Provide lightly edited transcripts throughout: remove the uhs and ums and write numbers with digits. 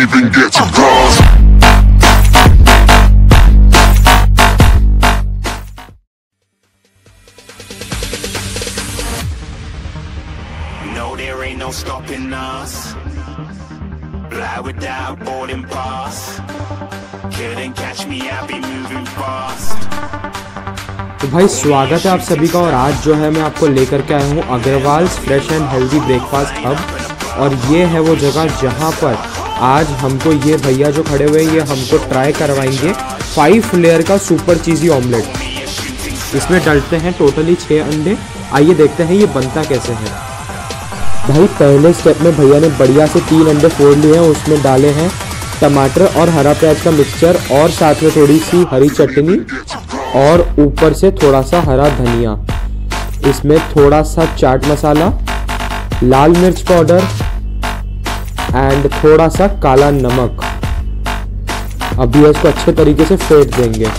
even get to cross. No, there ain't no stopping us. Fly without boarding pass. Couldn't catch me, I'll be moving fast. तो भाई स्वागत है आप सभी का। और आज जो है मैं आपको लेकर के आया हूँ Agarwals fresh and healthy breakfast hub. और ये है वो जगह जहाँ पर आज हमको ये भैया जो खड़े हुए हैं ये हमको ट्राई करवाएंगे 5 लेयर का सुपर चीज़ी ऑमलेट। इसमें डलते हैं टोटली 6 अंडे। आइए देखते हैं ये बनता कैसे है। भाई पहले स्टेप में भैया ने बढ़िया से 3 अंडे फोड़ लिए हैं। उसमें डाले हैं टमाटर और हरा प्याज का मिक्सचर और साथ में थोड़ी सी हरी चटनी और ऊपर से थोड़ा सा हरा धनिया। इसमें थोड़ा सा चाट मसाला, लाल मिर्च पाउडर एंड थोड़ा सा काला नमक। अभी इसको अच्छे तरीके से फेंट देंगे।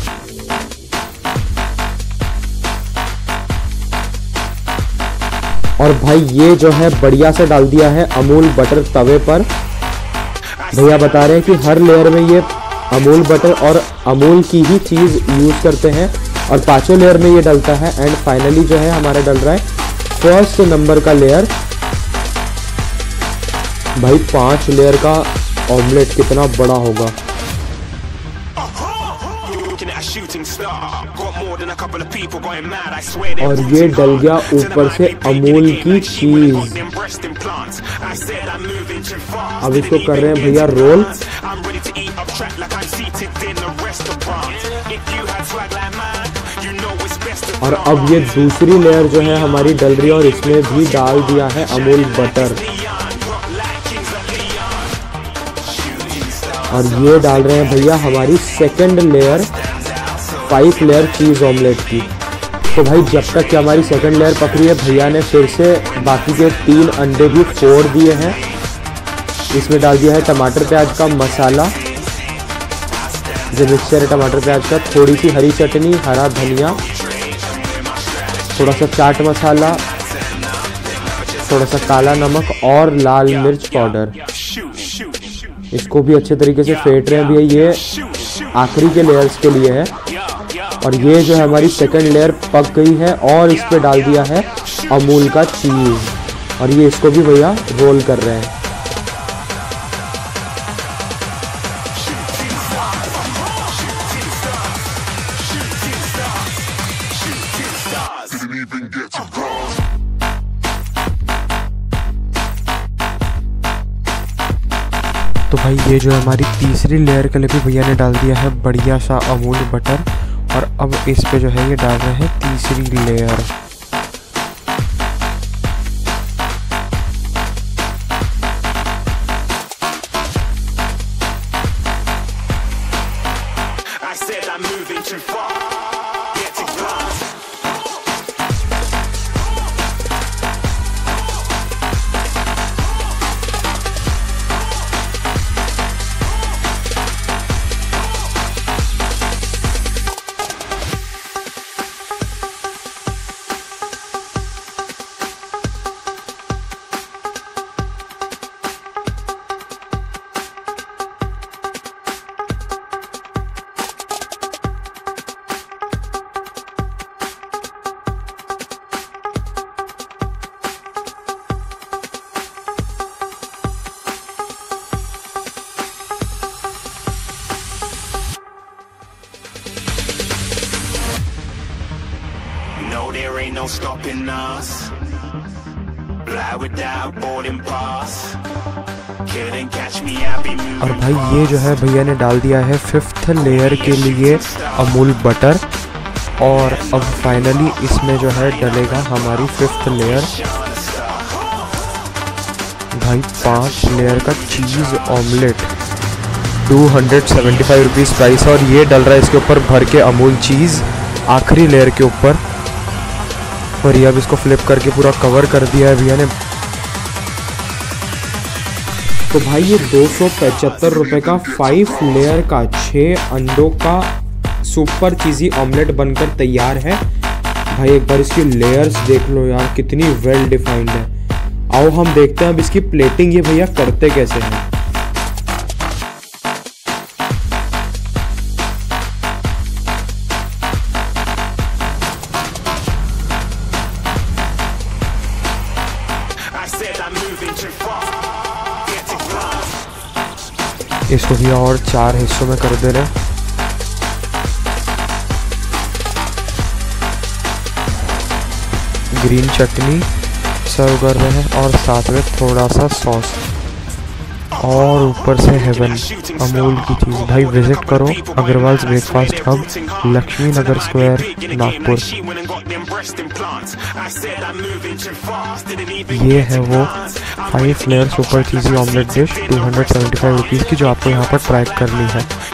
और भाई ये जो है बढ़िया से डाल दिया है अमूल बटर तवे पर। भैया बता रहे हैं कि हर लेयर में ये अमूल बटर और अमूल की ही चीज़ यूज़ करते हैं और 5 लेयर में ये डलता है। एंड फाइनली जो है हमारा डल रहा है फर्स्ट नंबर का लेयर। भाई 5 लेयर का ऑमलेट कितना बड़ा होगा। और ये डल गया ऊपर से अमूल की चीज। अब इसको कर रहे हैं भैया रोल। और अब ये दूसरी लेयर जो है हमारी डल रही है और इसमें भी डाल दिया है अमूल बटर। और ये डाल रहे हैं भैया हमारी second layer 5 layer cheese omelette की। तो भाई जब तक कि हमारी सेकंड लेयर पक रही है भैया ने फिर से बाकी के 3 अंडे भी फोड़ दिए हैं। इसमें डाल दिया है टमाटर प्याज का मसाला जो मिक्सचर है टमाटर प्याज का, थोड़ी सी हरी चटनी, हरा धनिया, थोड़ा सा चाट मसाला, थोड़ा सा काला नमक और लाल मिर्च पाउडर। इसको भी अच्छे तरीके से फेंट रहे हैं भैया। ये आखिरी के लेयर्स के लिए है। और ये जो है हमारी सेकंड लेयर पक गई है और इस पे डाल दिया है अमूल का चीज़। और ये इसको भी भैया रोल कर रहे हैं। तो भाई ये जो है हमारी तीसरी लेयर के लिए भी भैया ने डाल दिया है बढ़िया सा अमूल बटर। और अब इस पे जो है ये डाल रहे हैं तीसरी layer. No, there ain't no stopping us. Fly without boarding pass. Couldn't catch me, I'll be moving. और भाई ये जो है भैया ने डाल दिया है 5th लेयर के लिए अमूल बटर। और अब फाइनली इसमें जो है डलेगा हमारी 5th लेयर। भाई 5 लेयर का चीज़ ऑमलेट 275 रुपीज़ प्राइस। और ये डल रहा है इसके ऊपर भर के अमूल चीज़ आखिरी लेयर के ऊपर। और ये अब इसको फ्लिप करके पूरा कवर कर दिया है भैया ने। तो भाई ये 275 रुपये का 5 लेयर का 6 अंडों का सुपर चीज़ी ऑमलेट बनकर तैयार है। भाई एक बार इसकी लेयर्स देख लो यार, कितनी वेल डिफाइंड है। आओ हम देखते हैं अब इसकी प्लेटिंग ये भैया करते कैसे हैं। said I'm moving too fast. Get it close. इसको भी और 4 हिस्सों में कर दे रहे। ग्रीन चटनी सर्व कर रहे हैं और साथ में थोड़ा सा सॉस और ऊपर से हेवन अमूल की चीज़। भाई विजिट करो Agarwals breakfast hub, Laxmi Nagar square, Nagpur. ये है वो 5 layer super cheesy omelette dish 275 rupees की, जो आपको यहाँ पर ट्राई करनी है।